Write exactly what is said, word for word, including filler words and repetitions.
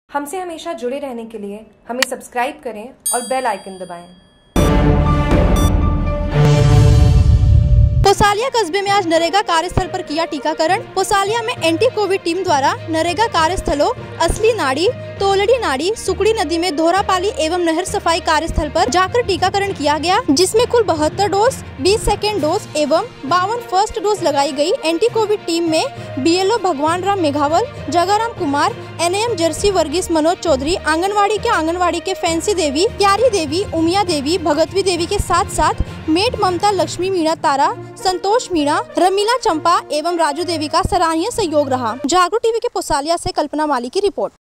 हमसे हमेशा जुड़े रहने के लिए हमें सब्सक्राइब करें और बेल आइकन दबाएं। पोसालिया कस्बे में आज नरेगा कार्यस्थल पर किया टीकाकरण। पोसालिया में एंटी कोविड टीम द्वारा नरेगा कार्यस्थलों असली नाड़ी, तोलड़ी नाड़ी, सुकड़ी नदी में धोरापाली एवं नहर सफाई कार्यस्थल पर जाकर टीकाकरण किया गया, जिसमें कुल बहत्तर डोज, बीस सेकेंड डोज एवं बावन फर्स्ट डोज लगाई गई। एंटी कोविड टीम में बीएलओ भगवान राम मेघावल, जगाराम कुमार, एनएम जर्सी वर्गीस मनोज चौधरी, आंगनवाड़ी के आंगनवाड़ी के फैंसी देवी, प्यारी देवी, उमिया देवी, भगतवी देवी के साथ साथ मेट ममता, लक्ष्मी मीणा तारा, संतोष मीणा, रमीला चंपा एवं राजू देवी का सराहनीय सहयोग रहा। जागरूक टीवी के पोसालिया से कल्पना माली की रिपोर्ट।